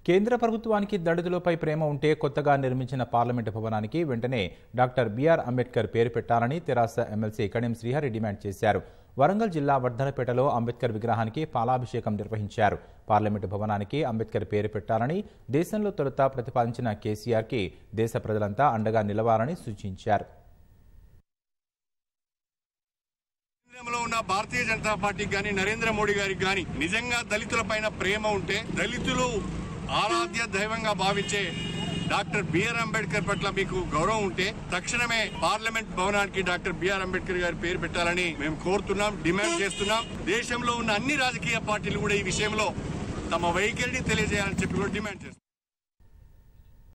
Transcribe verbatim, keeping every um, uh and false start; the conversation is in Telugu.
కేంద్ర ప్రభుత్వానికి దళితులపై ప్రేమ ఉంటే కొత్తగా నిర్మించిన పార్లమెంటు భవనానికి వెంటనే డాక్టర్ బిఆర్ అంబేద్కర్ పేరు పెట్టాలని తెరాస ఎమ్మెల్సీ కడియం శ్రీహరి డిమాండ్ చేశారు. వరంగల్ జిల్లా వర్ధనపేటలో అంబేద్కర్ విగ్రహానికి పాలాభిషేకం నిర్వహించారు. పార్లమెంటు భవనానికి అంబేద్కర్ పేరు పెట్టాలని దేశంలో తొలుత ప్రతిపాదించిన కేసీఆర్కి దేశ ప్రజలంతా అండగా నిలవాలని సూచించారు. భారతీయ జనతా పార్టీకి గాని నరేంద్ర మోడీ గారికి గాని నిజంగా దళితుల పైన ప్రేమ ఉంటే, దళితులు ఆరాధ్య దైవంగా భావించే డాక్టర్ బిఆర్ అంబేద్కర్ పట్ల మీకు గౌరవం ఉంటే తక్షణమే పార్లమెంట్ భవనానికి డాక్టర్ బిఆర్ అంబేద్కర్ గారి పేరు పెట్టాలని మేము కోరుతున్నాం, డిమాండ్ చేస్తున్నాం. దేశంలో ఉన్న అన్ని రాజకీయ పార్టీలు కూడా ఈ విషయంలో తమ వైఖరిని తెలియజేయాలని చెప్పి కూడా డిమాండ్ చేస్తున్నాం.